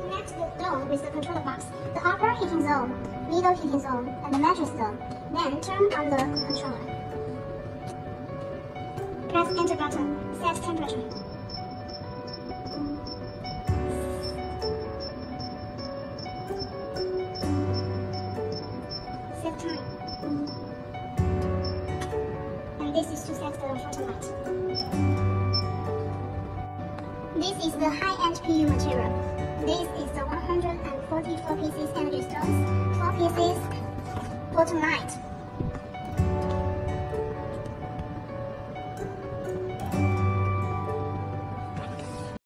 Connect the dome with the controller box, the upper heating zone, middle heating zone, and the mattress zone. Then turn on the controller. Press enter button. Set temperature. Set time. And this is to set the photo light. This is the high-end PU material. This is the 144 pieces energy stones, 4 pieces photo light.